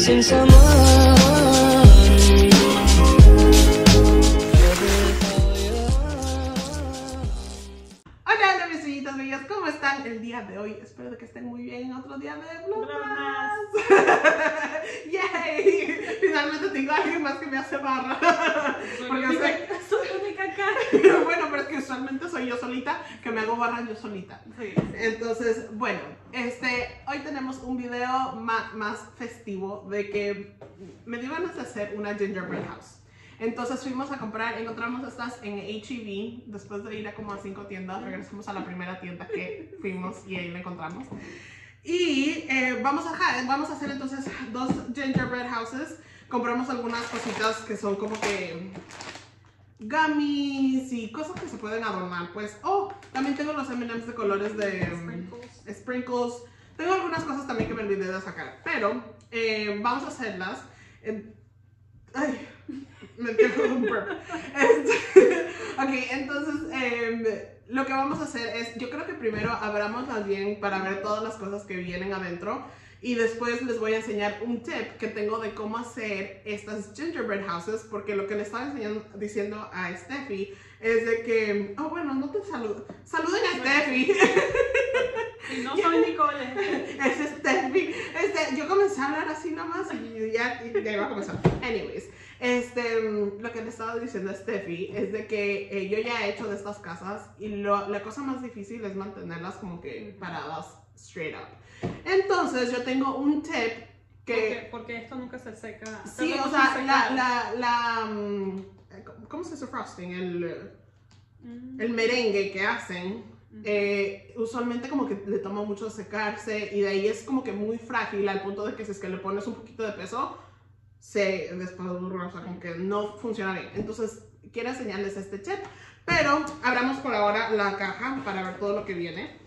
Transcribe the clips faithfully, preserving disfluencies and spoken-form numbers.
sense amar. Hola, mis niñitas bellas, ¿cómo están el día de hoy? Espero que estén muy bien. Otro día de vlogmas. ¡Yay! Finalmente tengo a alguien más que me hace barra. Soy Porque única, soy... soy única acá. Bueno, pero es que usualmente soy yo solita, que me hago barra yo solita. Sí. Entonces, bueno, este, hoy tenemos un video más, más festivo de que me dio ganas de hacer una gingerbread house. Entonces fuimos a comprar, encontramos estas en H E B, después de ir a como a cinco tiendas, regresamos a la primera tienda que fuimos y ahí la encontramos. Y eh, vamos, a, vamos a hacer entonces dos gingerbread houses. Compramos algunas cositas que son como que gummies y cosas que se pueden adornar, pues. Oh, también tengo los M and M's de colores de Sprinkles. sprinkles. Tengo algunas cosas también que me olvidé de sacar, pero eh, vamos a hacerlas. Eh, ay, me tengo un burp. Este, ok, entonces eh, lo que vamos a hacer es, yo creo que primero abramoslas bien para ver todas las cosas que vienen adentro. Y después les voy a enseñar un tip que tengo de cómo hacer estas gingerbread houses, porque lo que le estaba enseñando, diciendo a Steffi es de que, oh bueno, no te saludo, saluden a Steffi. Y no soy Nicole. Es Steffi. Este, yo comencé a hablar así nomás y ya, y ya iba a comenzar. Anyways, este, lo que le estaba diciendo a Steffi es de que eh, yo ya he hecho de estas casas y lo, la cosa más difícil es mantenerlas como que paradas straight up. Entonces yo tengo un tip que... Porque, porque esto nunca se seca. Sí, o sea, la, la, la, um, ¿cómo se dice frosting? El, Mm. el merengue que hacen, eh, usualmente como que le toma mucho secarse y de ahí es como que muy frágil al punto de que si es que le pones un poquito de peso, se despadurra, o sea, como que no funciona bien. Entonces quiero enseñarles este tip, pero abramos por ahora la caja para ver todo lo que viene.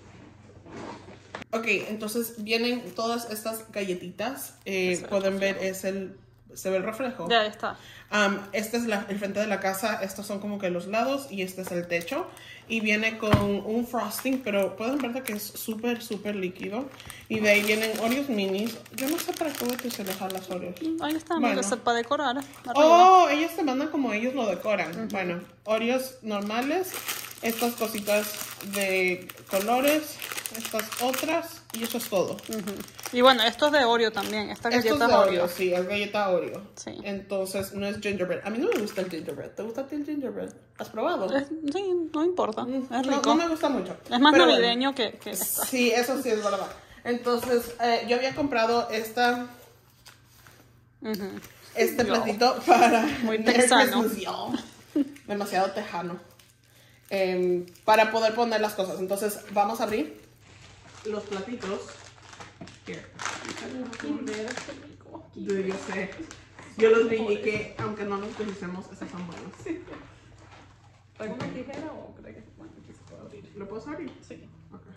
Ok, entonces vienen todas estas galletitas. Eh, pueden ver, es el, se ve el reflejo. Ya está. Um, este es la, el frente de la casa. Estos son como que los lados y este es el techo. Y viene con un frosting, pero pueden ver que es súper, súper líquido. Y de ahí vienen Oreos minis. Yo no sé para qué voy a utilizar las Oreos. Ahí está, Bueno. bueno. Para decorar. Arriba. Oh, ellos te mandan como ellos lo decoran. Uh-huh. Bueno, Oreos normales. Estas cositas de colores, estas otras, y eso es todo. Uh-huh. Y bueno, esto es de Oreo también, esta galleta esto es de Oreo. Oreo. Sí, es galleta Oreo. Sí. Entonces no es gingerbread. A mí no me gusta el gingerbread. ¿Te gusta el gingerbread? ¿Has probado? Es, sí, no importa, Mm, es no, rico. no me gusta mucho. Es más Pero navideño bueno, que, que esta. Sí, eso sí es verdad. Entonces, eh, yo había comprado esta... Uh-huh. Este Yo. platito para... Muy texano. Yo. Demasiado tejano. Eh, para poder poner las cosas. Entonces vamos a abrir los platitos. Here. Yo, yo sé. Yo los vi y que aunque no los utilicemos, esos son buenos. ¿Traigo una tijera o creo que bueno, aquí se puede abrir? ¿Lo puedo abrir? Sí. Okay.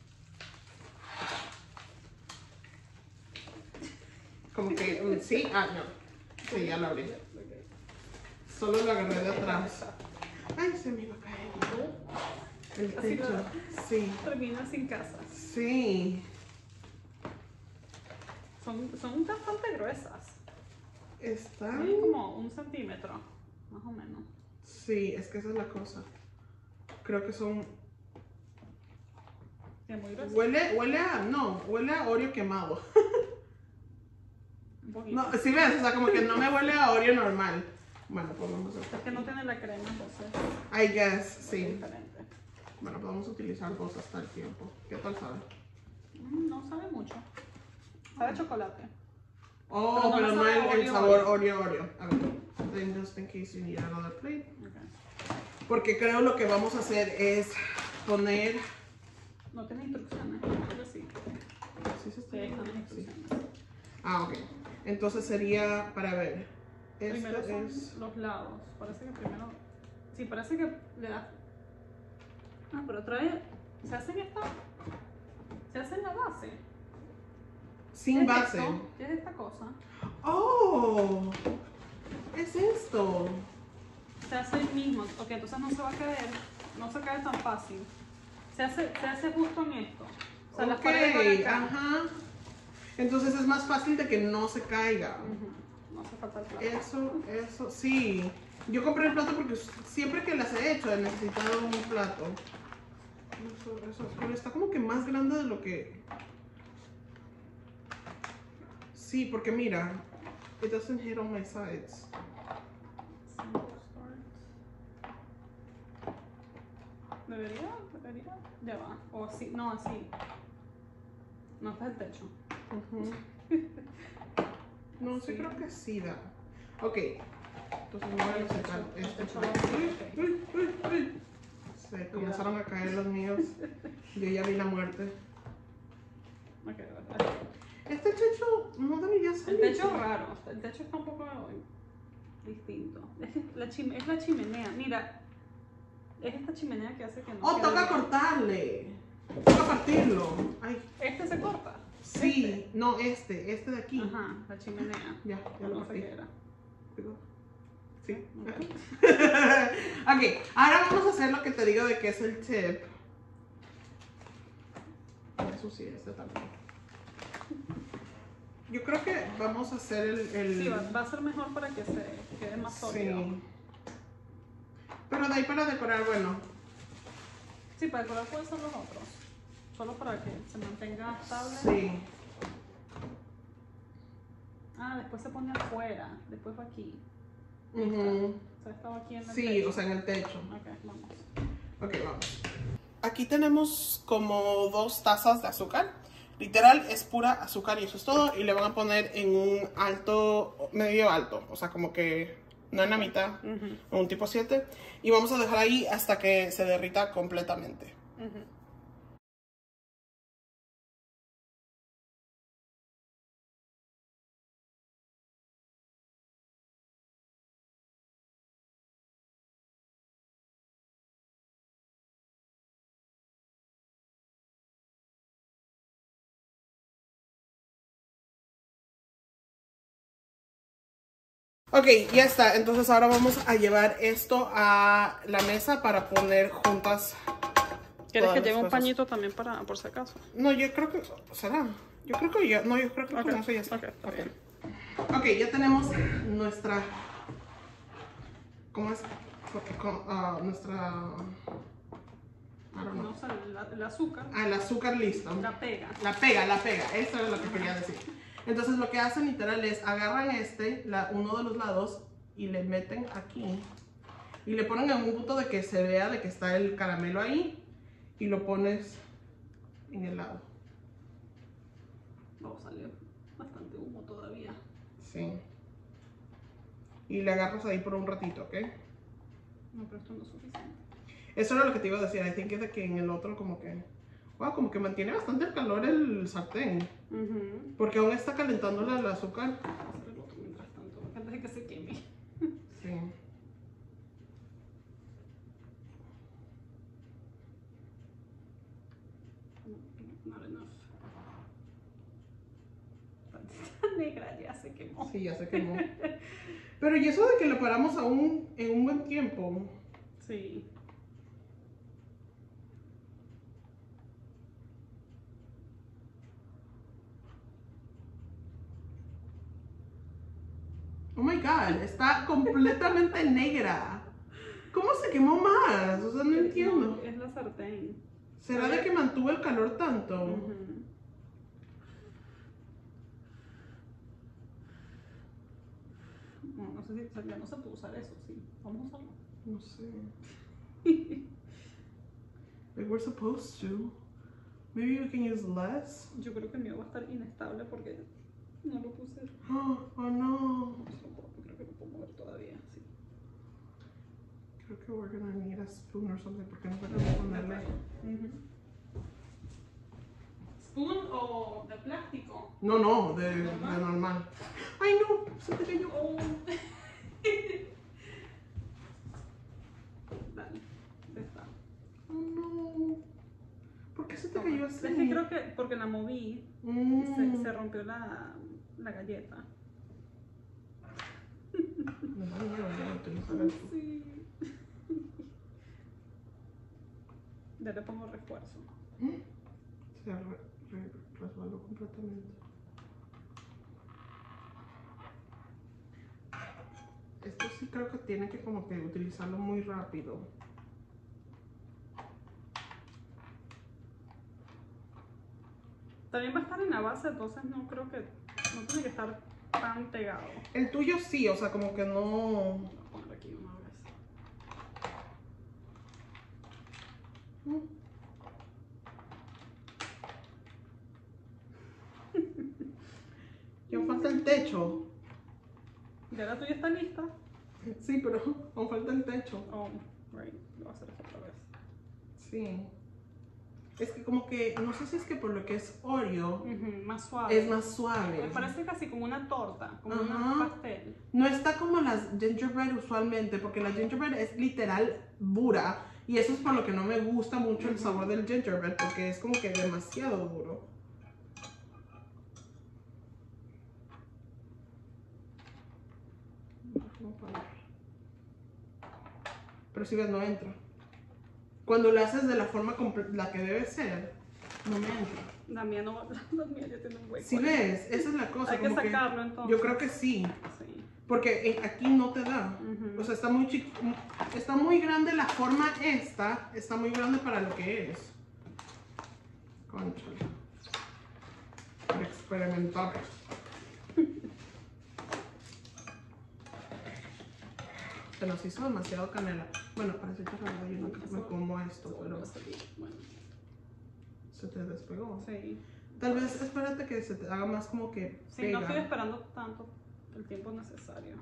Como que um, sí, ah no. Sí, ya lo abrí. Solo lo agarré de atrás. Ay, se me iba a caer. El Así techo. lo- Sí. Termina sin casa. Sí. Son, son bastante gruesas. Están. Son como un centímetro, más o menos. Sí, es que esa es la cosa. Creo que son. Sí, muy gruesas. Huele, huele a. No, huele a Oreo quemado. Un poquito. No, si ves, o sea, como que no me huele a Oreo normal. Bueno, podemos hacer. Es que no tiene la crema, entonces I guess, es sí. diferente. Bueno, podemos utilizar dos hasta el tiempo. ¿Qué tal sabe? Mm, no sabe mucho. Sabe a chocolate. Oh, Pero no pero me no sabe el, el Oreo, sabor Oreo. Oreo Oreo. A ver, then just in case you need another plate. Okay. Porque creo lo que vamos a hacer es poner. No tiene instrucciones, pero sí. ¿Sí se está Sí, ahí están las viendo? Sí. instrucciones. Ah, ok. Entonces sería para ver. Este Primero son es. los lados. Parece que primero. Sí, parece que le da. Ah, pero trae. Se hace en esta. Se hace en la base. Sin ¿Qué es base. esto? ¿Qué es esta cosa? Oh, es esto. Se hace el mismo. Ok, entonces no se va a caer. No se cae tan fácil. Se hace, se hace justo en esto. O sea, las paredes van Ok, acá. ajá. Entonces es más fácil de que no se caiga. Uh-huh. No hace falta el plato. Eso, eso, sí. Yo compré el plato porque siempre que las he hecho he necesitado un plato. Eso, eso, pero está como que más grande de lo que... Sí, porque mira, it doesn't hit on my sides. Debería, debería, ya va. O así, no, así. No, está el techo. Uh-huh. No, sí, sí creo que sí da. Ok, entonces voy a sacar este. Uy, uy, uy, uy. Se comenzaron a caer los míos. Yo ya vi la muerte. Okay, okay. Este techo no debería ser. El techo es raro, el techo está un poco distinto. Es, que la chim es la chimenea, mira. Es esta chimenea que hace que no. Oh, toca bien. Cortarle. Toca partirlo. Ay. ¿Este se corta? Sí, este. no este, este de aquí. Ajá, la chimenea. Ya, ya no lo sé qué era. Sí. Ok, ahora vamos a hacer lo que te digo de que es el tip. Eso sí, este también. Yo creo que vamos a hacer el... el... Sí, va, va a ser mejor para que se quede más sólido. Sí. Pero de ahí para decorar, bueno. Sí, para decorar pueden ser los otros. Solo para que se mantenga estable. Sí. Ah, después se pone afuera, después va aquí. Uh-huh. O sea, estaba aquí en el sí, techo. o sea, en el techo. Ok, vamos. Ok, vamos. Aquí tenemos como dos tazas de azúcar. Literal es pura azúcar y eso es todo. Y le van a poner en un alto, medio alto. O sea, como que no en la mitad, uh-huh. Un tipo siete. Y vamos a dejar ahí hasta que se derrita completamente. Uh-huh. Ok, ya está. Entonces ahora vamos a llevar esto a la mesa para poner juntas. ¿Quieres que lleve un pañito también para, por si acaso? No, yo creo que... ¿Será? Yo creo que ya... No, yo creo que okay. con eso ya está. Ok, está okay. bien. Ok, ya tenemos nuestra... ¿Cómo es? Uh, nuestra... No sé, el, el azúcar. Ah, el azúcar listo. La pega. La pega, la pega. Eso es lo que quería decir. Entonces lo que hacen literal es agarran este, la, uno de los lados y le meten aquí. Y le ponen en un punto de que se vea de que está el caramelo ahí. Y lo pones en el lado. Oh, salió bastante humo todavía. Sí. Y le agarras ahí por un ratito, ¿ok? No, pero esto no es suficiente. Eso era lo que te iba a decir. I think es de que en el otro como que... Wow, como que mantiene bastante el calor el sartén. Uh-huh. Porque aún está calentando el azúcar. Vamos a hacer el otro mientras tanto, antes de que se queme. Sí. Not enough. Está negra, ya se quemó. Sí, ya se quemó. Pero y eso de que lo paramos aún en un buen tiempo. Sí. Oh my god, está completamente negra. ¿Cómo se quemó más? O sea, no entiendo. No, es la sartén. ¿Será de que mantuvo el calor tanto? Uh-huh. No, no sé si, o sea, ya no se puede usar eso, sí. Vamos a usarlo. No sé. Like we're supposed to. Maybe we can use less. Yo creo que el mío va a estar inestable porque no lo puse. Oh, oh no. No sé, creo que lo puedo mover todavía, sí. Creo que we're gonna need a spoon or something porque no podemos ponerle. Uh-huh. ¿Spoon o de plástico? No, no, de, de normal. Ay no, se te cayó. Oh. Dale, ya está. Oh no. ¿Por qué se te cayó así? Es que creo que porque la moví mm. y se, se rompió la, la galleta. Me da miedo ya utilizar esto. Sí. Ya le pongo refuerzo. Se re, re, resbaló completamente. creo que tiene que como que utilizarlo muy rápido. También va a estar en la base, entonces no creo que, no tiene que estar tan pegado. El tuyo sí, o sea, como que no... Voy a poner aquí una vez. Ya falta el techo. ¿Ya la tuya está lista? Sí, pero aún falta el techo. Oh, right. Lo voy a hacer esto otra vez. Sí. Es que como que, no sé si es que por lo que es Oreo, Uh-huh, más suave. es más suave. Me parece casi como una torta, como Ajá. un pastel. No está como las gingerbread usualmente, porque la gingerbread es literal dura. Y eso es por lo que no me gusta mucho el sabor del gingerbread, porque es como que demasiado duro. Pero si ves, no entra. Cuando lo haces de la forma la que debe ser, no me entra. La mía no, la mía ya tiene un hueco. Si ves, esa es la cosa. Hay que como sacarlo que entonces. Yo creo que sí. Sí. Porque aquí no te da. Uh-huh. O sea, está muy chico, está muy grande la forma esta, está muy grande para lo que es. Cónchale. Para experimentar. Se nos hizo demasiado canela. Bueno, para decirte la verdad, yo nunca me como esto, pero Bueno. se te despegó. Sí. Tal vez espérate que se te haga más como que Sí, pega. no estoy esperando tanto el tiempo necesario.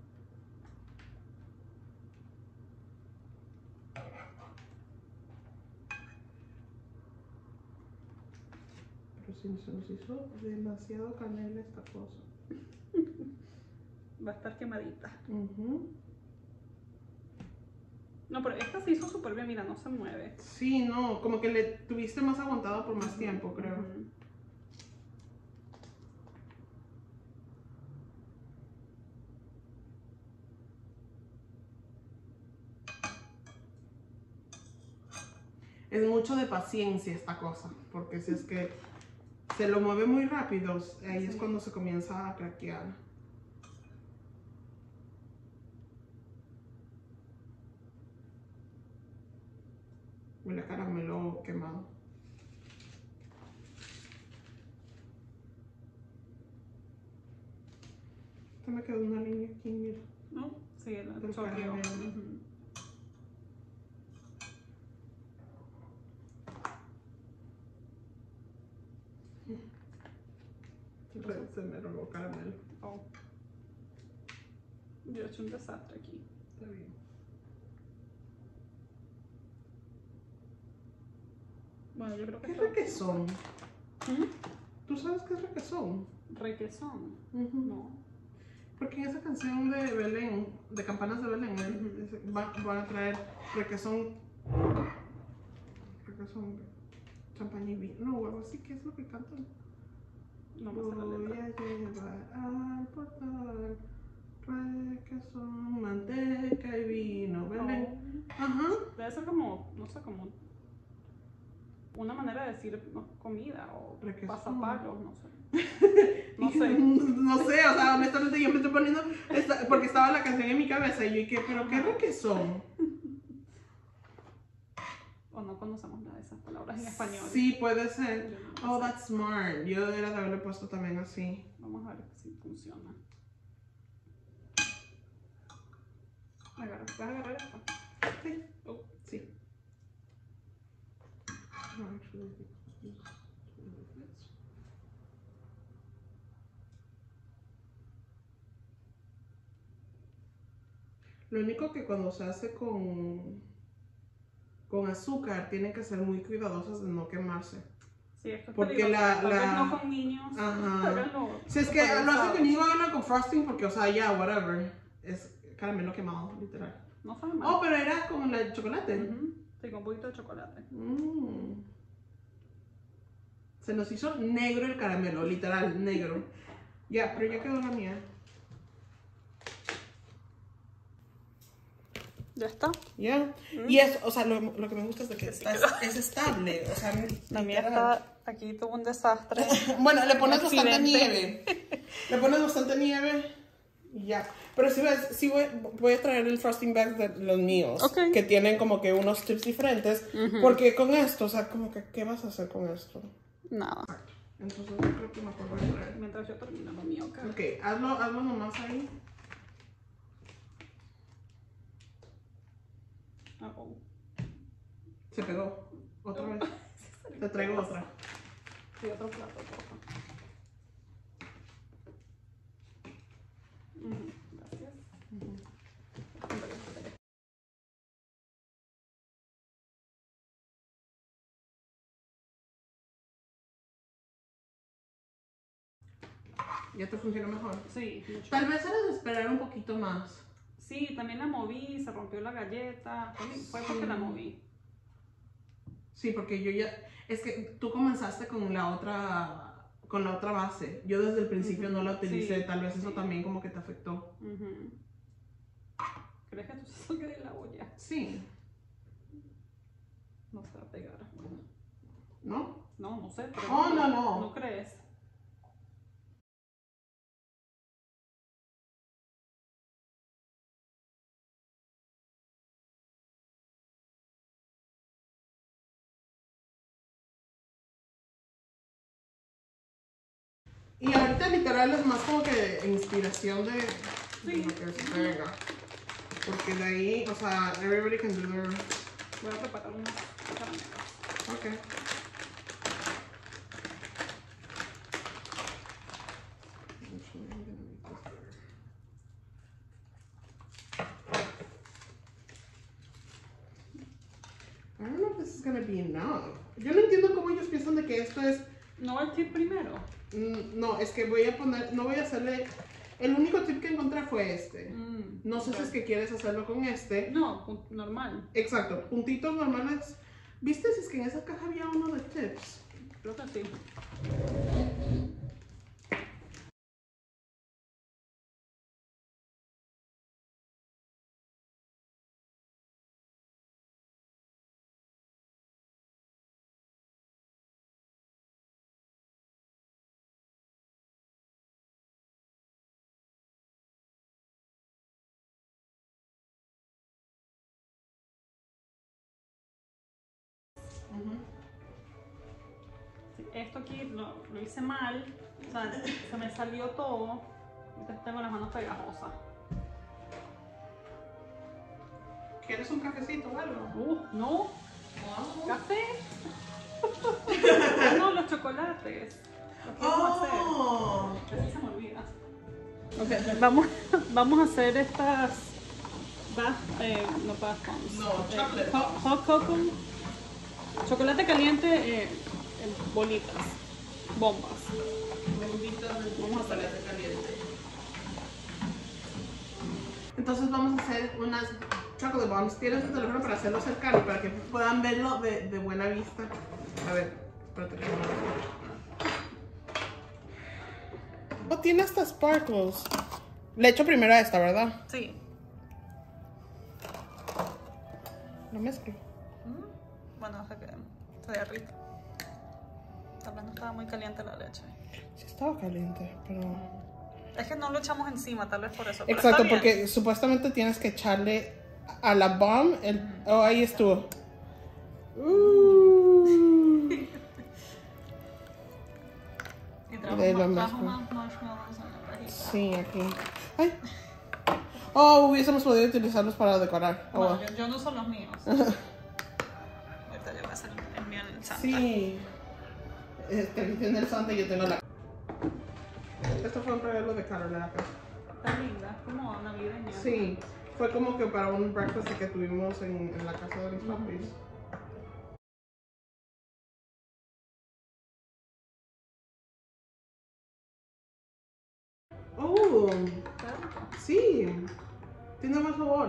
Pero sí, se nos hizo demasiado canela esta cosa. Va a estar quemadita. Uh-huh. No, pero esta se hizo súper bien, mira, no se mueve. Sí, no, como que le tuviste más aguantado por más Uh-huh. tiempo, creo. Uh-huh. Es mucho de paciencia esta cosa, porque si es que se lo mueve muy rápido, ahí Sí. es cuando se comienza a craquear. Huele a caramelo quemado. Esta me quedó una línea aquí, mira. ¿No? Sí, el Del chorreó. caramelo. Uh-huh. Se, se me robó caramelo. Oh. Yo he hecho un desastre aquí. Está bien. Bueno, yo creo que ¿Qué es está- requesón? ¿Mm? ¿Tú sabes qué es requesón? Requesón. Uh-huh. No. Porque en esa canción de Belén, de Campanas de Belén, ¿eh? Ujú. Es- va- van a traer requesón, requesón, champaña y vino, no, o algo así, ¿qué es lo que cantan? No me sé la Voy letra. a llevar al portal requesón, manteca y vino, Belén. Oh. Ajá. Debe ser como, no sé, como una manera de decir no, comida o Requesón. pasapalos, no sé. No sé. No sé, o sea, honestamente yo me estoy poniendo, esta- porque estaba la canción en mi cabeza y yo dije, ¿pero qué requesón? O no conocemos nada de esas palabras en español. Sí, puede ser. Yo no Oh, sé. that's smart. Yo debería de haberle puesto también así. Vamos a ver si funciona. Agarra, ¿vas a agarrar esto? Sí. Oh. Sí. No, actually, this- this- Lo único que cuando se hace con, con azúcar, tienen que ser muy cuidadosas de no quemarse. Sí, esto es Porque peligroso. la- Tal vez la- no con niños. Ajá. Háganlo Si es que lo supervisados. hace conmigo, háganlo con frosting, porque, o sea, ya, whatever. Es caramelo quemado, literal. No sabe mal. Oh, pero era con el chocolate. Ujú. Sí, con un poquito de chocolate. Mm. Se nos hizo negro el caramelo, literal, negro. Ya, pero ya quedó la mía. Ya está. Ya. Y es, o sea, lo, lo que me gusta es de que está, es estable. O sea, La mía literal. está, aquí tuvo un desastre. Bueno, le pones bastante Accidente. nieve. Le pones bastante nieve. Y ya. Pero si ves, sí voy, voy a traer el frosting bag de los míos. Okay. Que tienen como que unos tips diferentes. Uh-huh. Porque con esto, o sea, como que, ¿qué vas a hacer con esto? Nada. Entonces yo creo que mejor voy a traer. Mientras yo termino lo mío, okay. Ok, hazlo, hazlo nomás ahí. Uh-oh. Se pegó. Otra vez. Te traigo otra. Sí, otro plato, por favor. Uh-huh. Gracias. Uh-huh. ¿Ya te funciona mejor? Sí, mucho. Tal vez era de esperar un poquito más. Sí, también la moví, se rompió la galleta. Fue porque sí. La moví. Sí, porque yo ya... Es que tú comenzaste con la otra... Con la otra base. Yo desde el principio uh-huh. no la utilicé. Sí, tal vez sí. Eso también como que te afectó. Uh-huh. ¿Crees que tú se salga de la olla? Sí. No se va a pegar. ¿No? No, no sé. Pero oh, no, no. ¿No crees? Y ahorita literal es más como que inspiración de, sí. de lo que se venga. Porque de ahí, o sea, everybody can do their... Voy a preparar unas caramelas. Ok. I don't know if this is gonna be enough. Yo no entiendo cómo ellos piensan de que esto es... ¿No el tip primero? Mm, no, es que voy a poner... No voy a hacerle... El único tip que encontré fue este. Mm, no sé okay. si es que quieres hacerlo con este. No, normal. Exacto, puntitos normales. ¿Viste si es que en esa caja había uno de tips? Creo que sí. Uh-huh. Sí, esto aquí lo, lo hice mal, o sea, se me salió todo, entonces tengo las manos pegajosas. ¿Quieres un cafecito o algo? Uh, no. Wow. ¿Café? No, los chocolates. Los que vamos a hacer. Así se me olvida. Ok, vamos, vamos a hacer estas bath, eh, no bath bombs. No, eh, chocolate. Hot, hot cocoa. Chocolate caliente eh, en bolitas, bombas. Bombitas de chocolate caliente. Entonces vamos a hacer unas chocolate bombs. Tienes el teléfono para hacerlo cercano, para que puedan verlo de, de buena vista. A ver, espérate que no. Oh, tiene hasta sparkles. Le echo primero a esta, ¿verdad? Sí. Lo mezclo. Bueno, o sea que se derrite. Tal vez no estaba muy caliente la leche. Sí estaba caliente, pero... Es que no lo echamos encima, tal vez por eso. Exacto, porque supuestamente tienes que echarle a la bomb el... Mm. Oh, ahí estuvo. Uh. Y trajo más marshmallows en la cajita. Sí, aquí. Ay. Oh, hubiésemos podido utilizarlos para decorar. Bueno, oh. yo, yo no uso los míos. Yo voy a hacer el mío en el Santa. Sí. Este, en el Santa y yo tengo la... Esto fue un regalo de Carol en la casa. Está linda, como navideña. Sí, fue como que para un breakfast que tuvimos en, en la casa de mis papis. Oh, sí. Tiene más sabor.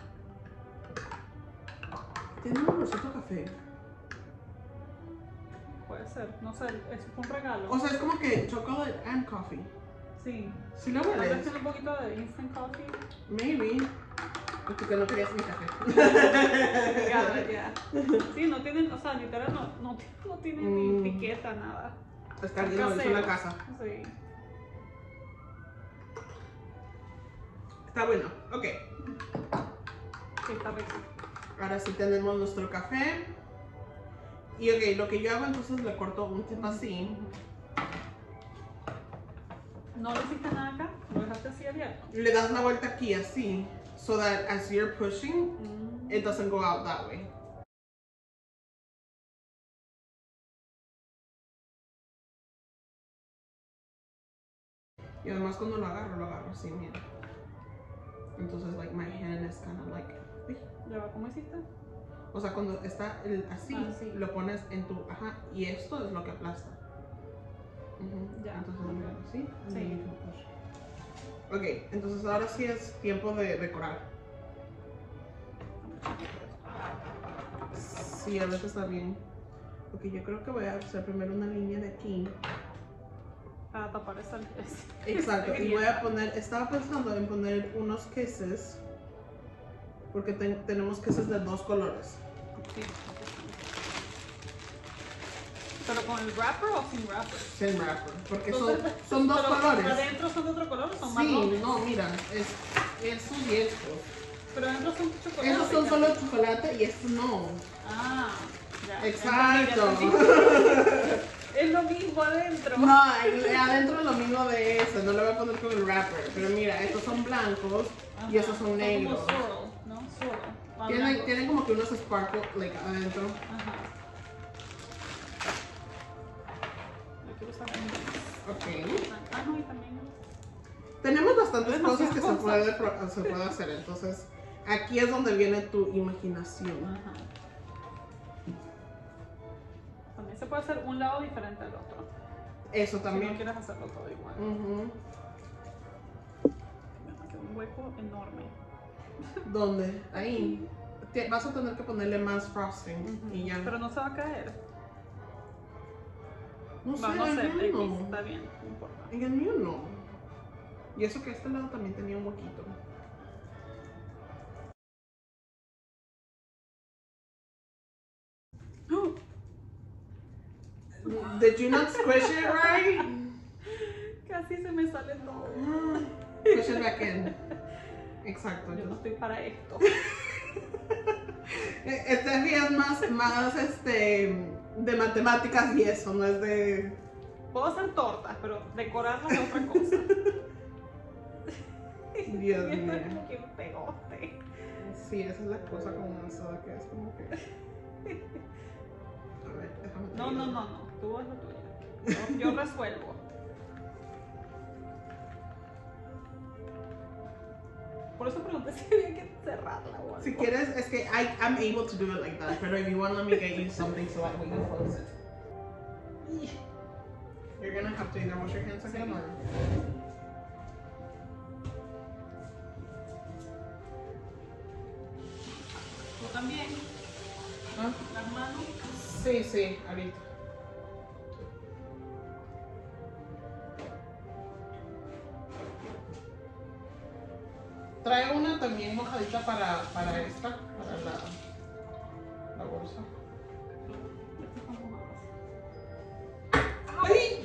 Tiene un olorcito a café. Puede ser, no sé, es un regalo. O sea, es como que chocolate and coffee. Sí. ¿Sí lo hueles? hueles? ¿Tal vez un poquito de instant coffee? Maybe. Porque no querías mi café. Ya, ya. Sí, no tienen, o sea, literal no, no, no tiene mm. ni etiqueta, nada. Está bien, lo hizo en la casa. Sí. Está bueno, ok. Sí, está rico. Ahora sí tenemos nuestro café. Y ok, lo que yo hago entonces le corto un tip así. ¿No le hiciste nada acá? ¿Lo dejaste así abierto? Le das la vuelta aquí así. So that as you're pushing, Mm. it doesn't go out that way. Y además cuando lo agarro, lo agarro así, mira. Entonces, like, my hand is kind of like... uy. ¿Ya va? ¿Cómo hiciste? O sea, cuando está el, así, Ah, sí. lo pones en tu... Ajá, y esto es lo que aplasta. Uh-huh. Ya. Entonces, lo hago así. and Sí. then you can push. Ok, entonces ahora sí es tiempo de decorar. Sí, a veces está bien. Ok, yo creo que voy a hacer primero una línea de aquí. Para tapar esa ese- Exacto, esa y voy a grieta. poner, estaba pensando en poner unos queses, porque ten- tenemos queses de dos colores. Sí. ¿Pero con el wrapper o sin wrapper? Sin wrapper, porque son, Entonces, son dos pero colores. ¿Adentro son de otro color o son Sí, marrones? no, mira, es, estos y estos. Pero adentro son chocolate. Estos son solo chocolate y estos no. Ah, ya. Exacto. Es lo mismo adentro. No, el- adentro es lo mismo de eso, no le voy a poner con el wrapper. Pero mira, estos son blancos y estos son negros. Como swirl, ¿no? Swirl. Ah, Tienen, blancos. tienen como que unos sparkles like, adentro. Ajá. Yo quiero usar un- Ok. Ah, no, y también. Tenemos bastantes Demasiadas cosas que se cosas. puede, pro- se puede hacer, entonces aquí es donde viene tu imaginación. Ajá. También se puede hacer un lado diferente al otro. Eso Si no también. quieres hacerlo todo igual. Ujú. Me queda un hueco enorme. ¿Dónde? Ahí. Te- Vas a tener que ponerle más frosting Ujú. y ya. Pero no se va a caer. No sé, Va, no sé, el mío X, no. está bien, no importa. En el mío no. Y eso que este lado también tenía un huequito. Did you not squish it right? Casi se me sale todo. Push it back in. Exacto. Yo no estoy para esto. Este día es más, más este, de matemáticas y eso, no es de... Puedo hacer tortas, pero decorarlas es otra cosa. Dios Esto mío. es como que un pegote. Sí, esa es la cosa con una soda que es como que... A ver, déjame te No, no, ayudo. no, no. Tú haz lo tuyo. Yo, yo resuelvo. Por eso pregunté si había que cerrarla o algo. Si quieres, es que I, I'm able to do it like that, pero if you want, let me get you something so that way you close it. You're gonna have to either wash your hands again or... Tú también. ¿Ah? Las manos. Sí, sí, ahorita. Trae una también mojadita para, para esta, para la, la bolsa. Estas son mojadas. ¡Ay!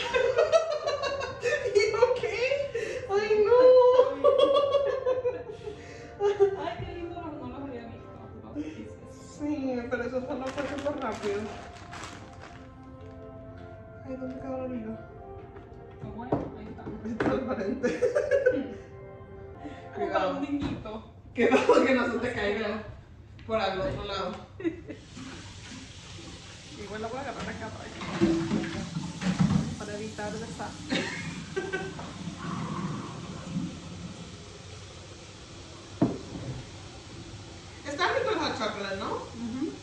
¿Y okay? ¡Ay, no! Ay, qué lindo, no los había visto. Los pieces. Sí, pero eso fue, no fue súper rápido. Ay, ¿dónde quedó el hilo? Pero bueno, ahí está. Es transparente. Como para un niñito. Cuidado que no se te caiga por al otro lado. Igual la voy a agarrar acá para, que- para evitar desastre. Está rico el hot chocolate, ¿no? Ujú.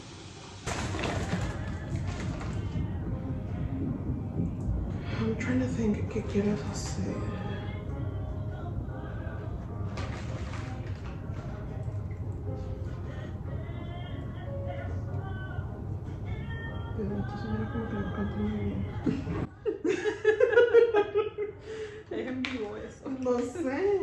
I'm trying to think qué quieres hacer. Pero entonces mira como que lo canto muy bien. Es en vivo eso. No sé.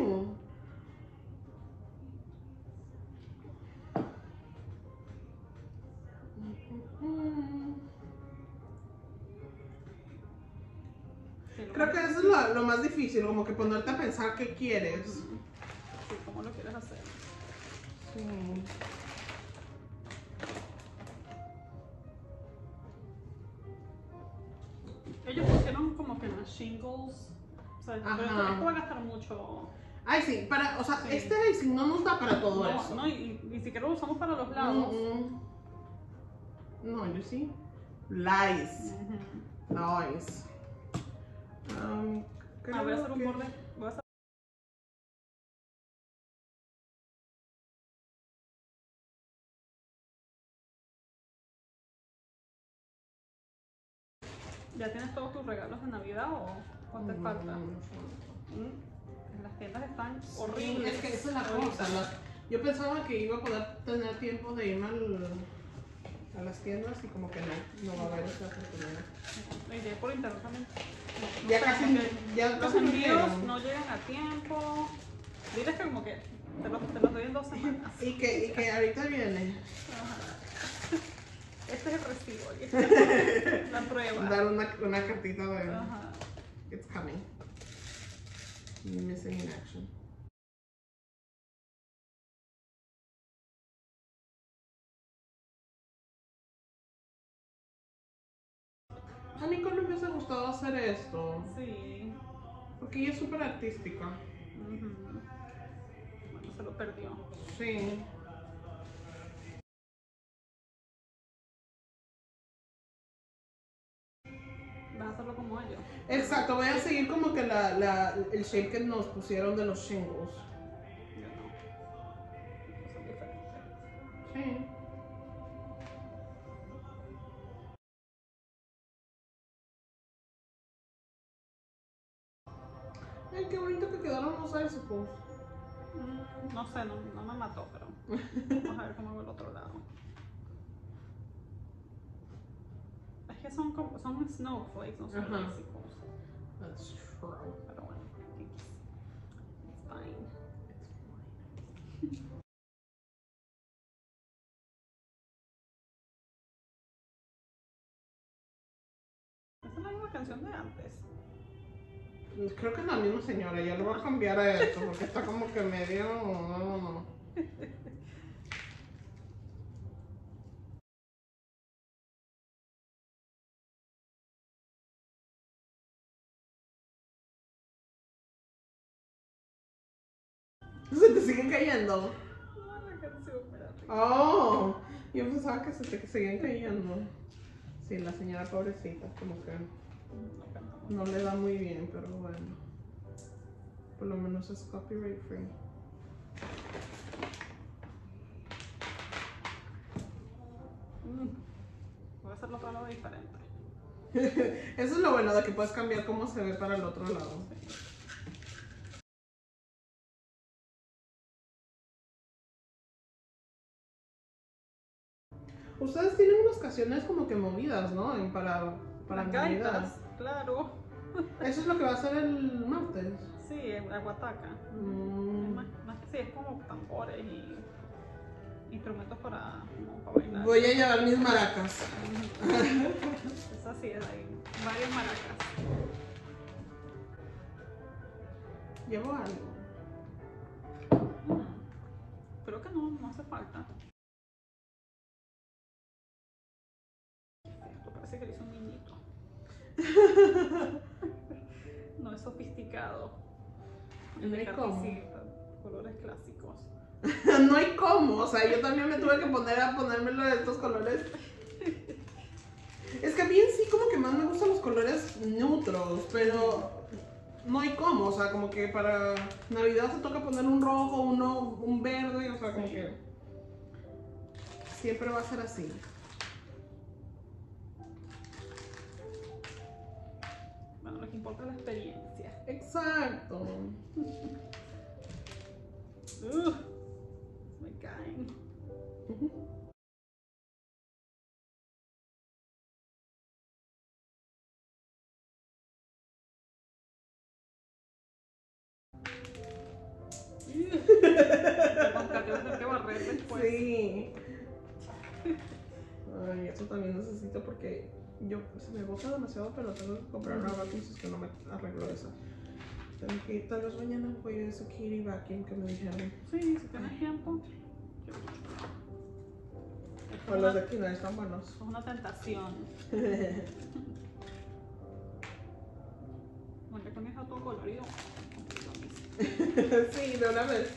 Sí, lo Creo más que eso es lo, lo más difícil, como que ponerte a pensar qué quieres. Sí, lo quieres hacer. Sí. Ellos pusieron como que las shingles. O sea, pero esto, esto va a gastar mucho. Ay, sí, para, o sea, Sí. este icing no nos da para todo No, eso. no, y ni siquiera lo usamos para los lados. Mm-mm. No, you see? Lies. Uh-huh. Lies. Um, Ah, voy a hacer un que... borde. Voy a hacer... ¿Ya tienes todos tus regalos de Navidad o, o te Mm, falta? mm, Mm, Las tiendas están sí, horribles. es que esa es la cosa. La... Yo pensaba que iba a poder tener tiempo de irme al... a las tiendas y como que no, no va a haber esa oportunidad. La idea por internet también. No Ya sé, casi, como que ya los casi no envíos llegan. no llegan a tiempo. Diles que como que te los, te los doy en dos semanas. Y que, y que ahorita viene. Ajá. Este es el recibo. Y esta es la prueba. Dar una, una cartita de Ajá. It's coming. Missing in action. A Nicole me hubiese gustado hacer esto. Sí. Porque ella es súper artística. Uh-huh. Bueno, se lo perdió. Sí. Vas a hacerlo como ellos. Exacto, voy a seguir como que la, la, el shape que nos pusieron de los shingles. Yo no. Son diferentes. Sí. Ay, qué bonito que quedaron los icicles. Mm, no sé, no, no me mató, pero vamos a ver cómo hago el otro lado. Es que son, como, son snowflakes, no son Ajá. icicles. That's true. Pero bueno, it's, it's fine. Esa es la misma canción de antes. Creo que es la misma señora, ya lo voy a cambiar a esto porque está como que medio... No, no, no. Se te siguen cayendo. No, la canción, espérate. Oh, yo pensaba que se te seguían cayendo. Sí, la señora pobrecita, como que No cantamos. no le da muy bien, pero bueno. Por lo menos es copyright free. Mm. Voy a hacerlo otro lado diferente. Eso es lo bueno de que puedes cambiar cómo se ve para el otro lado. Ustedes tienen unas canciones como que movidas, ¿no? En para para Las Navidad. gaitas, claro. Eso es lo que va a ser el martes. Sí, la guataca. Mm. Es más, más que sí, es como tambores y instrumentos para, como para bailar. Voy a llevar mis maracas. Es así, hay varias maracas. Llevo algo. Mm. Creo que no, no hace falta. Esto parece que le hizo un niñito. No es sofisticado. No hay cómo. Sí, colores clásicos. No hay cómo, o sea, yo también me tuve que poner a ponérmelo de estos colores. Es que a mí en sí como que más me gustan los colores neutros, pero no hay cómo, o sea, como que para Navidad se toca poner un rojo, uno, un verde, o sea, como que siempre va a ser así. Bueno, lo que importa es la experiencia. Exacto. Uh, me caen. Uh-huh. Perdón, Katy, voy a tener que barrer después. Sí. Ay, eso también necesito porque yo se me bota demasiado, pero tengo que comprar una vacuum si es que no me arreglo esa. Tengo que ir, tal vez mañana voy a ese Kitty Vacuum que me dijeron. Sí, si tienes tiempo. O los de aquí no están buenos. Es una tentación. Bueno, con eso todo colorido. Sí, de una vez.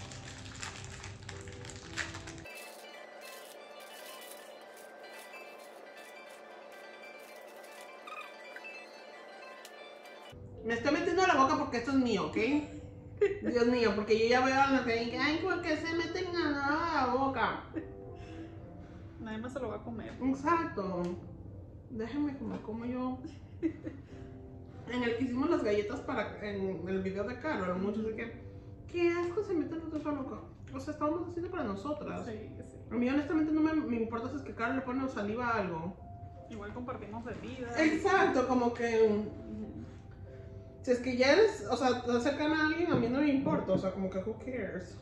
Me estoy metiendo a la boca porque esto es mío, ¿ok? Dios mío, porque yo ya veo a la que dice, ay, ¿por qué se meten a la boca? Nadie más se lo va a comer. Exacto. Déjenme comer como yo. En el que hicimos las galletas para en el video de Carol, muchos de que, qué asco se meten los dos a la boca. O sea, estábamos haciendo para nosotras. Sí, sí. A mí honestamente no me, me importa si es que Carol le pone saliva a algo. Igual compartimos bebidas. Exacto, como que Ujú. si es que ya eres, o sea, te acercan a alguien, a mí no me importa, o sea, como que who cares.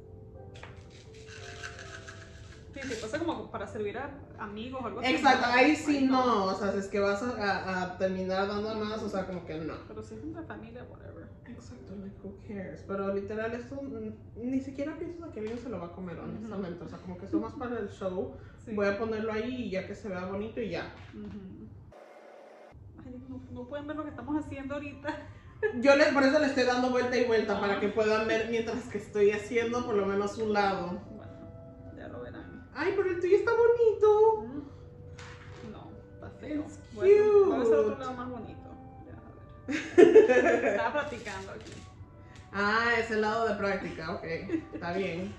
Sí, sí, pasa como para servir a amigos o algo así. Exacto, ahí sí Ahí no, o sea, si es que vas a, a, a terminar dando más, o sea, como que no. Pero si es entre familia, whatever. Exacto, like who cares, pero literal esto mm, ni siquiera pienso que alguien se lo va a comer, honestamente, o sea, como que esto más para el show, Sí. voy a ponerlo ahí y ya que se vea bonito y ya. Ujú. Ay, no, no pueden ver lo que estamos haciendo ahorita. Yo les, por eso le estoy dando vuelta y vuelta, para que puedan ver mientras que estoy haciendo por lo menos un lado. Bueno, ya lo verán. Ay, pero el tuyo está bonito. No, está feo. It's Voy a hacer- voy a hacer otro cute. lado más bonito. Ya, a ver. Estaba practicando aquí. Ah, es el lado de práctica, ok, está bien.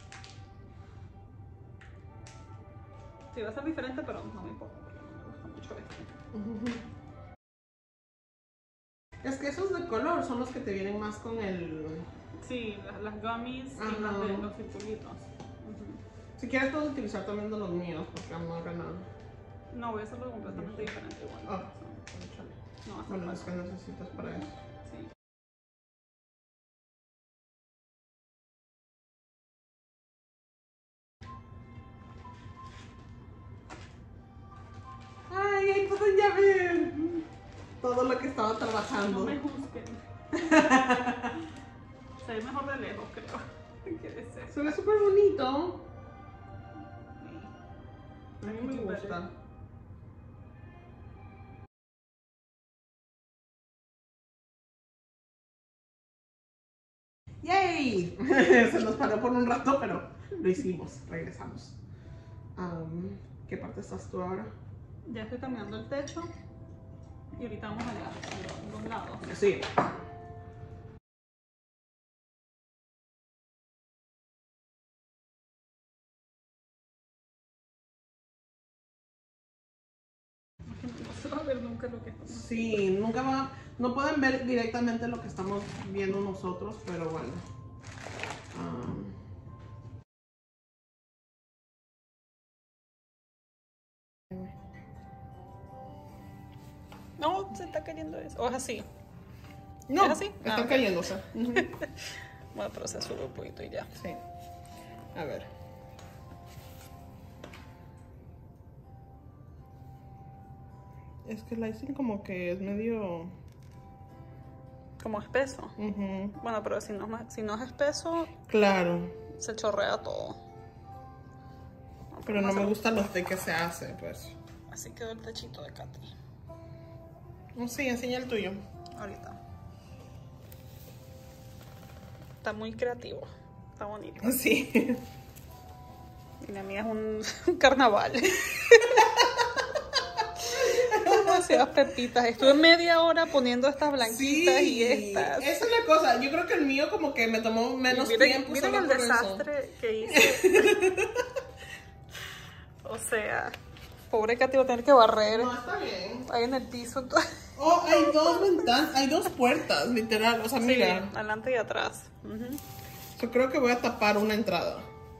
Sí, va a ser diferente, pero no me importa porque no me gusta mucho esto. Es que esos de color son los que te vienen más con el... Sí, las, las gummies y Ajá. las de los circulitos. Ujú. Si quieres puedes utilizar también de los míos, porque I'm not gonna... No, voy a hacerlo completamente diferente igual. Oh, So, no va a ser bueno, es que fácil. necesitas para eso. Sí. Ay, ahí pueden ya ver todo lo que estaba No trabajando. me juzguen. Se ve mejor de lejos, creo. Que de cerca. Se ve súper bonito. Sí. A mí me gusta. ¡Yay! Se nos paró por un rato, pero lo hicimos. Regresamos. Um, ¿Qué parte estás tú ahora? Ya estoy terminando el techo y ahorita vamos allá, a los dos lados. Sí. No se va a ver nunca lo que estamos haciendo. Sí, nunca va, no pueden ver directamente lo que estamos viendo nosotros, pero bueno. Um, No, se está cayendo eso. ¿O es así? no, ¿Es así? están Ah, ok. cayéndose. Ujú. Bueno, pero se sube un poquito y ya. Sí. A ver. Es que el icing como que es medio... Como espeso. Ujú. Bueno, pero si no, es- si no es espeso, Claro, se chorrea todo. pero no Vamos a me hacer- gusta los té que se hace, pues. Así quedó el techito de Katy. Oh, sí, enseña el tuyo. Ahorita. Está muy creativo. Está bonito. Sí. Y la mía es un, un carnaval. Demasiadas pepitas. Estuve media hora poniendo estas blanquitas y estas. Esa es la cosa. Yo creo que el mío como que me tomó menos miren, tiempo. miren solo el por eso. desastre que hice. O sea, pobre Katy va a tener que barrer No, está bien. ahí en el piso. Oh, hay dos ventanas, hay dos puertas, literal. O sea, Sí, mira. adelante y atrás. Ujú. Yo creo que voy a tapar una entrada.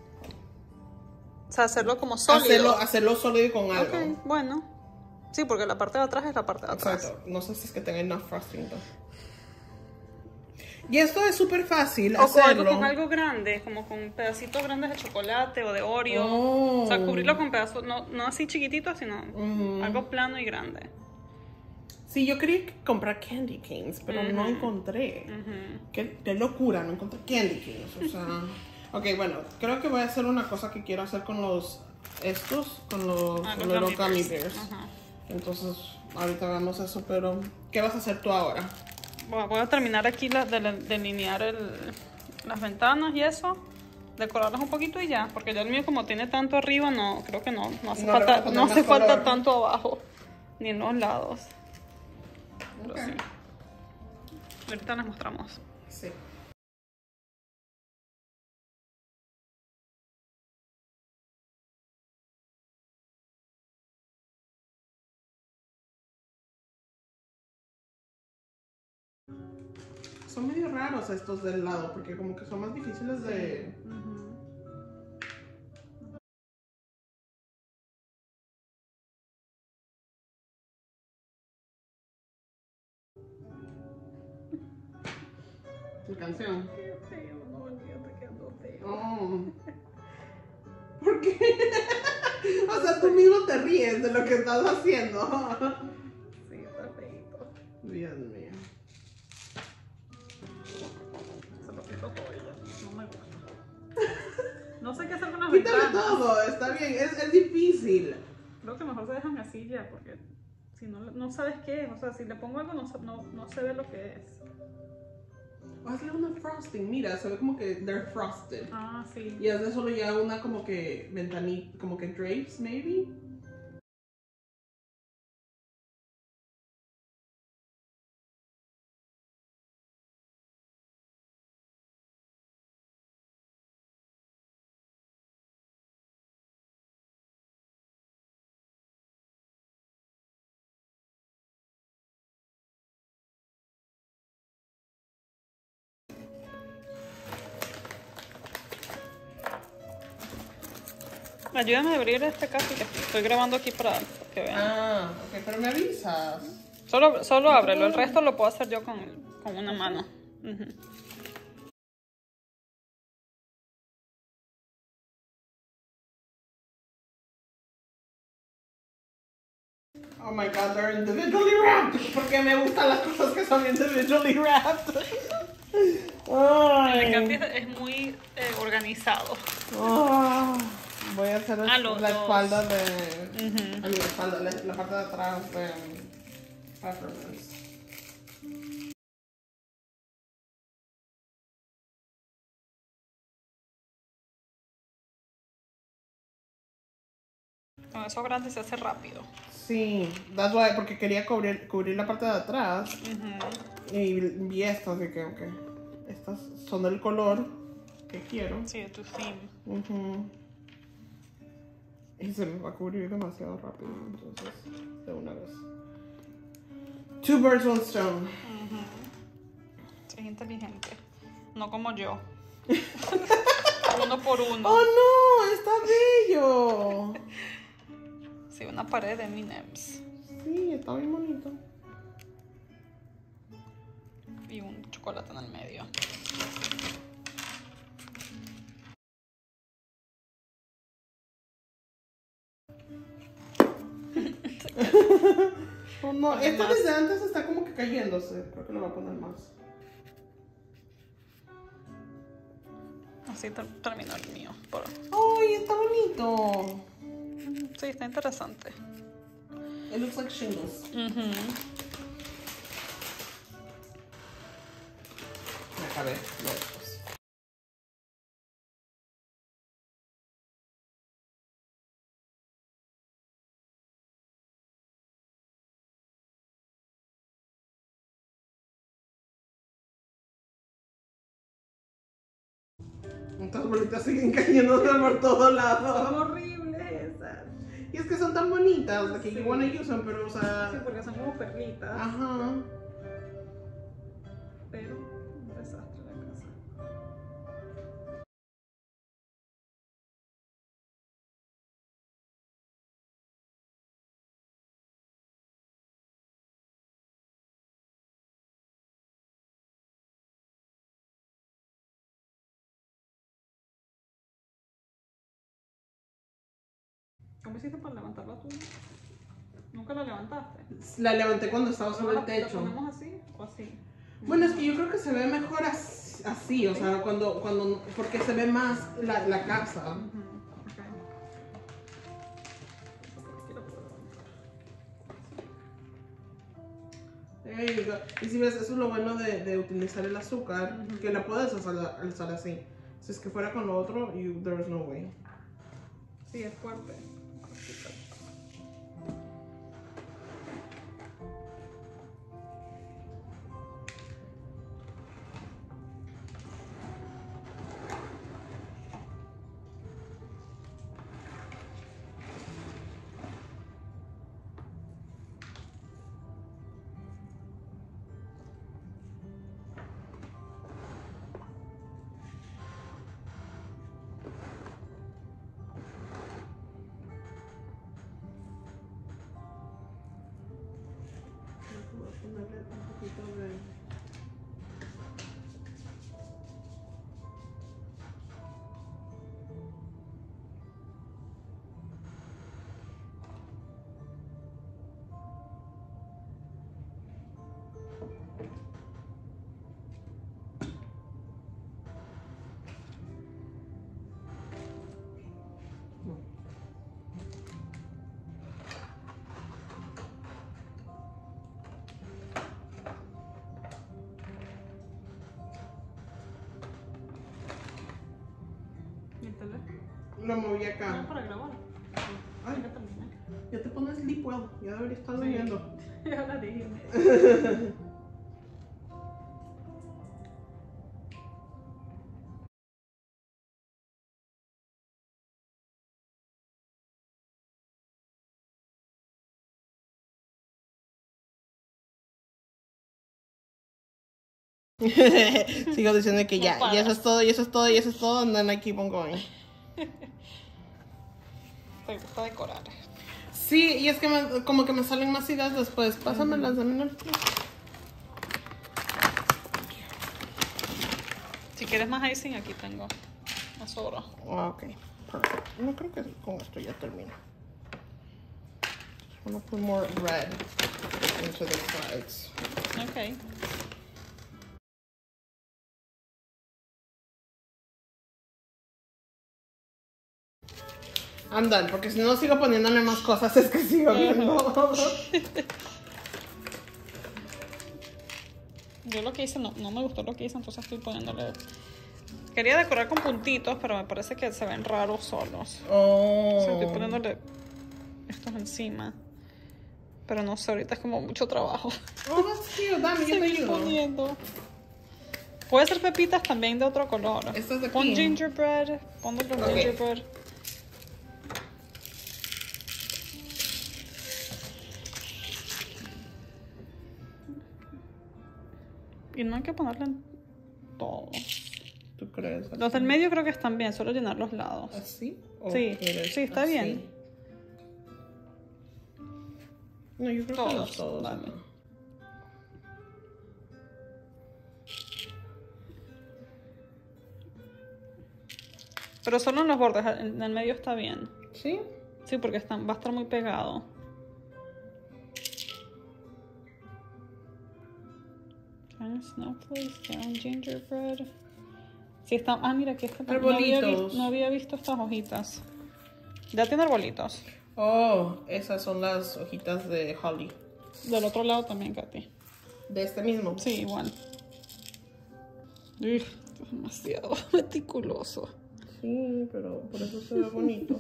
O sea, hacerlo como sólido. Hacerlo, hacerlo sólido con algo. Ok, bueno. Sí, porque la parte de atrás es la parte de atrás. Exacto. No sé si es que tenga enough frosting. though. Y esto es súper fácil O con algo, hacerlo. con algo grande, como con pedacitos grandes de chocolate o de Oreo. Oh. O sea, cubrirlo con pedazos, no, no así chiquititos, sino Ujú. algo plano y grande. Sí, yo quería comprar candy canes, pero uh-huh. no encontré. Uh-huh. qué, qué locura, no encontré candy canes. O sea, ok, bueno, creo que voy a hacer una cosa que quiero hacer con los estos, con los, ah, con los gummy bears. bears. Uh-huh. Entonces, ahorita vemos eso, pero ¿qué vas a hacer tú ahora? Bueno, voy a terminar aquí la, de delinear el, las ventanas y eso. Decorarlas un poquito y ya, porque ya el mío como tiene tanto arriba, no, creo que no, no hace, no falta, no hace falta tanto abajo, ni en los lados. Pero okay. Sí. Ahorita les mostramos. Sí. Son medio raros estos del lado, porque como que son más difíciles de... Uh-huh. Tu canción. Qué feo, no, el mío está quedando feo. Oh. ¿Por qué? O sea, tú mismo te ríes de lo que estás haciendo. Sí, está feito. Dios mío. Se lo quito todo ya, no me gusta. No sé qué hacer con las Quítale ventanas. todo, está bien, es, es difícil. Creo que mejor se dejan así ya, porque si no, no sabes qué es. O sea, si le pongo algo no, no, no se ve lo que es. Hazle una frosting, mira, se ve como que they're frosted. Ah, sí. Y hazle solo ya una como que ventanita, como que drapes, maybe. Ayúdame a abrir este casi que estoy grabando aquí para que vean. Ah, ok, pero me avisas. Solo, solo ábrelo, el resto lo puedo hacer yo con, con una mano. Uh-huh. Oh my god, they're individually wrapped. Porque me gustan las cosas que son individually wrapped. El Capi es muy eh, organizado. Oh, voy a hacer ah, la espalda de... Uh-huh. A mi espalda, la, la parte de atrás de Peppermints. Con eso grande se hace rápido. Sí, that's why, porque quería cubrir, cubrir la parte de atrás. Uh-huh. Y vi estas, así que, ok. Estas son del color que quiero. Sí, de tu theme. Uh-huh. Y se me va a cubrir demasiado rápido, entonces, de una vez. Two birds, one stone. Uh-huh. Sí, es inteligente. No como yo. Uno por uno. ¡Oh, no! ¡Está bello! Sí, una pared de M and M's. Sí, está bien bonito. Y un chocolate en el medio. Oh, no, esto desde antes está como que cayéndose. Creo que lo voy a poner más. Así ter terminó el mío. Por... ¡Ay, está bonito! Sí, está interesante. It looks like shingles. Uh-huh. Me acabé de estos. Estas bolitas siguen cayendo por todos lados. Son horribles esas. Y es que son tan bonitas, que sí. Igual ellos son, pero o sea... Sí, porque son como perlitas. Ajá. Pero un desastre la casa. ¿Cómo hiciste para levantar la tuya? ¿Nunca la levantaste? La levanté cuando estaba sobre el ¿La techo. ponemos así o así? Bueno, es que yo creo que se ve mejor así, así o sea, cuando, cuando, porque se ve más la, la casa. Uh-huh. There you go. Y si ves, eso es lo bueno de, de utilizar el azúcar, uh-huh. que la puedes alzar, alzar así. Si es que fuera con lo otro, you, there is no way. Sí, es fuerte. Lo moví acá. No, para grabar. Ay, ya terminé. Ya te pones sleep well. Ya debería estar durmiendo. Sí. Ya la dije. Sigo diciendo que ya, no y eso es todo, y eso es todo, y eso es todo, and then I keep on going. Te gusta decorar. Sí, y es que me, como que me salen más ideas después. Pásamelas, dame una. Si quieres más icing, aquí tengo. Me sobra. Oh, ok, perfect. No creo que con esto ya termina. Just wanna put more red into the sides. Ok. I'm done, porque si no sigo poniéndole más cosas es que sigo viendo. Yo lo que hice, no, no me gustó lo que hice, entonces estoy poniéndole... Quería decorar con puntitos, pero me parece que se ven raros solos. Oh. O sea, estoy poniéndole estos encima. Pero no sé, ahorita es como mucho trabajo. Oh, that's cute, dame, yo te Seguir ayudo. poniendo. Puede ser pepitas también de otro color. Estas de aquí. Pon gingerbread, pon los Okay. gingerbread. Y no hay que ponerle en todo. ¿Tú crees? Los del medio creo que están bien, solo llenar los lados. ¿Así? ¿O Sí, quieres sí, está así? bien. No, yo creo Todos, que los todos. dale. ¿No? Pero solo en los bordes, en el medio está bien. ¿Sí? Sí, porque están, va a estar muy pegado. Tiny snowflakes, down gingerbread. Sí, está. Ah, mira, aquí está. No había, Arbolitos. vi- no había visto estas hojitas. Ya tiene arbolitos. Oh, esas son las hojitas de holly. Del otro lado también, Katy. De este mismo. Sí, igual. Uf, es demasiado meticuloso. Sí, pero por eso se ve bonito.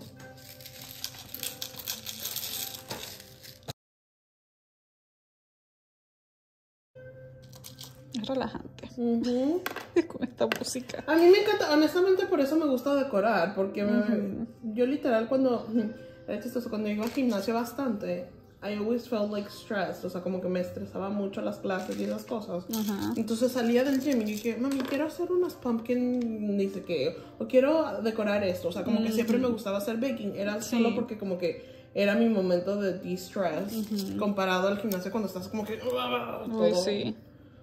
Es relajante. Uh-huh. Con esta música. A mí me encanta, honestamente por eso me gusta decorar, porque me- Ujú. yo literal cuando, era chistoso, cuando iba al gimnasio bastante, I always felt like stressed, o sea, como que me estresaba mucho las clases y esas cosas. Ajá. Entonces salía del gym y dije, mami, quiero hacer unas pumpkin, ni sé qué, o quiero decorar esto, o sea, como que siempre me gustaba hacer baking, era Sí. solo porque como que era mi momento de de-stress, Ujú. comparado al gimnasio cuando estás como que, Uy, todo. sí.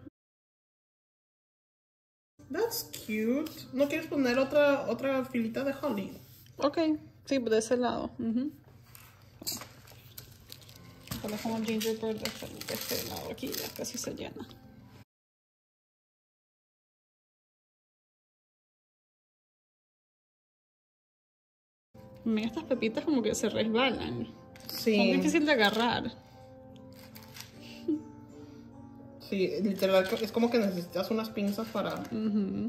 That's cute. ¿No quieres poner otra, otra filita de holly? Ok, sí, de ese lado. Ujú. Solo como gingerbread de este, de este lado aquí, ya casi se llena. Mira, estas pepitas como que se resbalan. Sí. Son difíciles de agarrar. Sí, literal, es como que necesitas unas pinzas para... Uh-huh.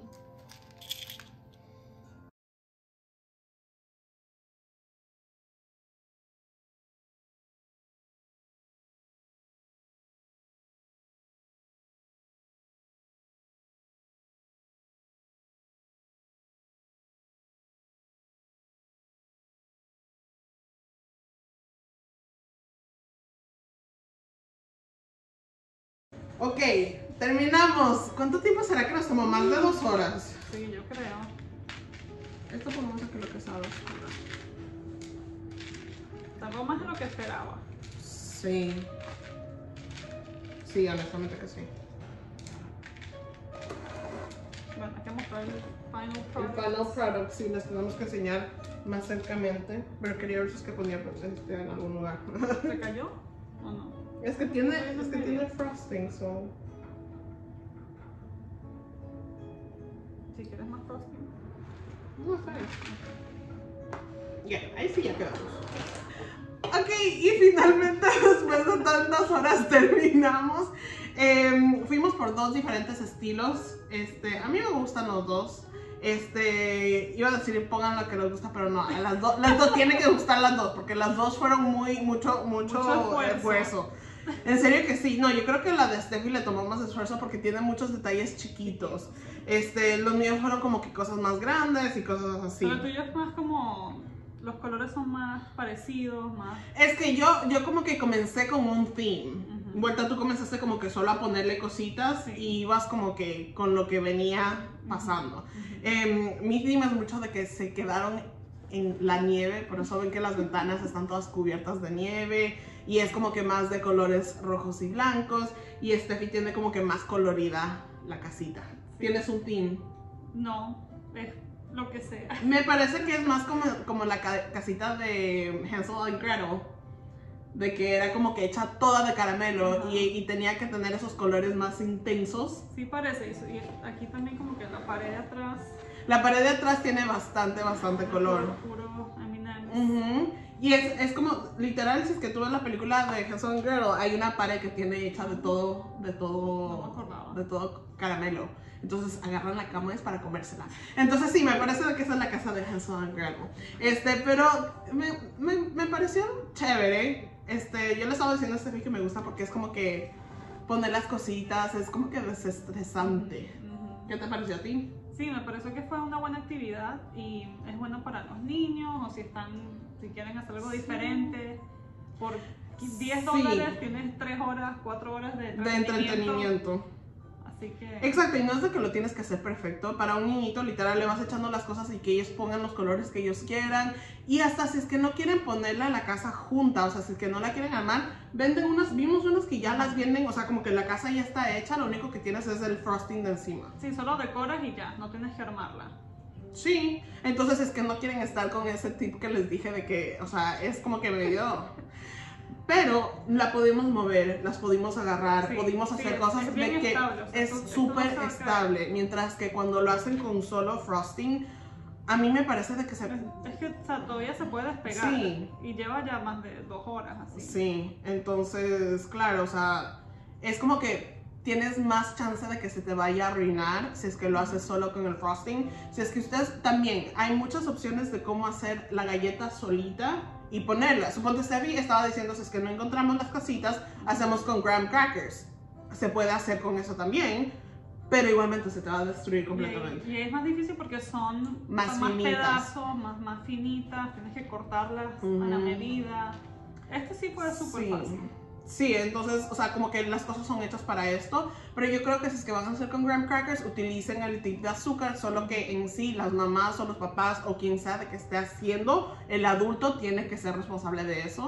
Ok, terminamos. ¿Cuánto tiempo será que nos tomó? Más de dos horas. Sí, yo creo. Esto ponemos aquí lo que es a dos horas. Tardó más de lo que esperaba. Sí. Sí, honestamente que sí. Bueno, hay que mostrar el final El product. final product, sí, les tenemos que enseñar más cercamente. Pero quería ver si es que ponía este, en algún lugar. ¿Se cayó o no? Es que tiene, es que tiene frosting, so... Si quieres más frosting. No sé. Ya, ahí sí ya quedamos. Ok, y finalmente después de tantas horas terminamos. Eh, fuimos por dos diferentes estilos. Este, a mí me gustan los dos. Este, iba a decir pongan lo que les gusta, pero no, a las dos, las dos tienen que gustar las dos, porque las dos fueron muy, mucho, mucho, Mucho esfuerzo. esfuerzo. En serio que sí, no, yo creo que la de Steffi le tomó más esfuerzo porque tiene muchos detalles chiquitos. Este, los míos fueron como que cosas más grandes y cosas así. Pero el tuyo es más como... Los colores son más parecidos, más... Es que yo, yo como que comencé con un theme. Uh-huh. Vuelta, tú comenzaste como que solo a ponerle cositas, sí, y ibas como que con lo que venía pasando. Uh-huh. eh, mi theme es mucho de que se quedaron en la nieve, por eso ven que las ventanas están todas cubiertas de nieve, y es como que más de colores rojos y blancos, y Steffi tiene como que más colorida la casita. Sí. ¿Tienes un theme? No, es lo que sea. Me parece que es más como, como la ca casita de Hansel and Gretel, de que era como que hecha toda de caramelo, y, y tenía que tener esos colores más intensos. Sí parece, y aquí también como que la pared de atrás... La pared de atrás tiene bastante, bastante color. Puro, puro M and M's. Uh-huh. Y es, es como, literal, si es que tú ves la película de Hansel and Gretel, hay una pared que tiene hecha de todo, de todo, no de todo caramelo. Entonces agarran la cama y es para comérsela. Entonces sí, me parece que esa es la casa de Hansel and Gretel. Este, pero me, me, me pareció chévere. Este, yo le estaba diciendo a Steffi que me gusta porque es como que poner las cositas, es como que desestresante. Uh-huh. ¿Qué te pareció a ti? Sí, me pareció que fue una buena actividad y es bueno para los niños o si están, si quieren hacer algo sí. diferente. Por diez dólares sí. tienes tres horas, cuatro horas de entretenimiento. De entretenimiento. Así que... Exacto, y no es de que lo tienes que hacer perfecto. Para un niñito, literal, le vas echando las cosas y que ellos pongan los colores que ellos quieran. Y hasta si es que no quieren ponerla en la casa junta, o sea, si es que no la quieren armar, venden unas, vimos unas que ya las venden, o sea, como que la casa ya está hecha, lo único que tienes es el frosting de encima. Sí, solo decoras y ya, no tienes que armarla. Sí, entonces es que no quieren estar con ese tip que les dije de que, o sea, es como que medio... Pero la pudimos mover, las pudimos agarrar, sí, pudimos hacer sí, cosas es de que estable, o sea, es súper no estable. Mientras que cuando lo hacen con solo frosting, a mí me parece de que se... Es que o sea, todavía se puede despegar sí. y lleva ya más de dos horas así. Sí, entonces, claro, o sea, es como que tienes más chance de que se te vaya a arruinar si es que lo haces solo con el frosting. Si es que ustedes también, hay muchas opciones de cómo hacer la galleta solita y ponerla. Suponte Steffi estaba diciendo, si es que no encontramos las casitas, hacemos con graham crackers. Se puede hacer con eso también, pero igualmente se te va a destruir completamente. Y, y es más difícil porque son más, son más pedazos, más, más finitas, tienes que cortarlas uh-huh. a la medida. Este sí fue súper sí. fácil. Sí, entonces, o sea, como que las cosas son hechas para esto, pero yo creo que si es que van a hacer con graham crackers, utilicen el tip de azúcar, solo que en sí las mamás o los papás o quien sea de que esté haciendo, el adulto tiene que ser responsable de eso,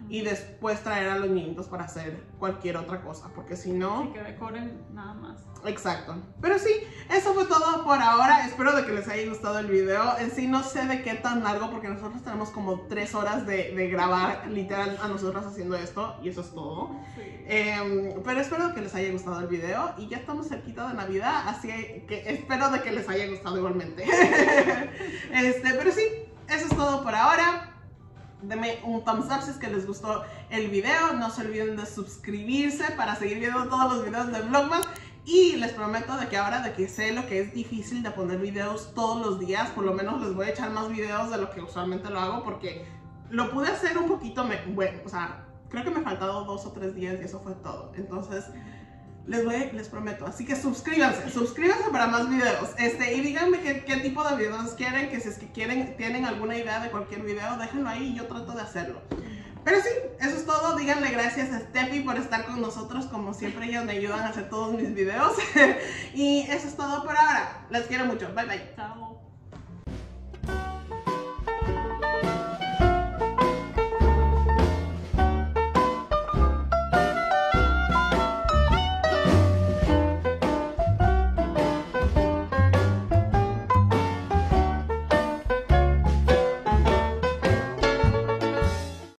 y después traer a los niñitos para hacer cualquier otra cosa, porque si no... Sí, que decoren nada más. Exacto. Pero sí, eso fue todo por ahora. Espero de que les haya gustado el video. En sí no sé de qué tan largo, porque nosotros tenemos como tres horas de, de grabar literal a nosotros haciendo esto, y eso es todo. Sí. Eh, pero espero que les haya gustado el video, y ya estamos cerquita de Navidad, así que espero de que les haya gustado igualmente. este, pero sí, eso es todo por ahora. Denme un thumbs up si es que les gustó el video. No se olviden de suscribirse para seguir viendo todos los videos de Vlogmas. Y les prometo de que ahora de que sé lo que es difícil de poner videos todos los días, por lo menos les voy a echar más videos de lo que usualmente lo hago, porque lo pude hacer un poquito, me, bueno, o sea, creo que me faltaron dos o tres días y eso fue todo. Entonces, les voy, les prometo. Así que suscríbanse, suscríbanse para más videos. Este, y díganme qué, qué tipo de videos quieren, que si es que quieren, tienen alguna idea de cualquier video, déjenlo ahí y yo trato de hacerlo. Pero sí, eso es todo. Díganle gracias a Steffi por estar con nosotros. Como siempre, ellos me ayudan a hacer todos mis videos. Y eso es todo por ahora. Les quiero mucho. Bye, bye. Chao.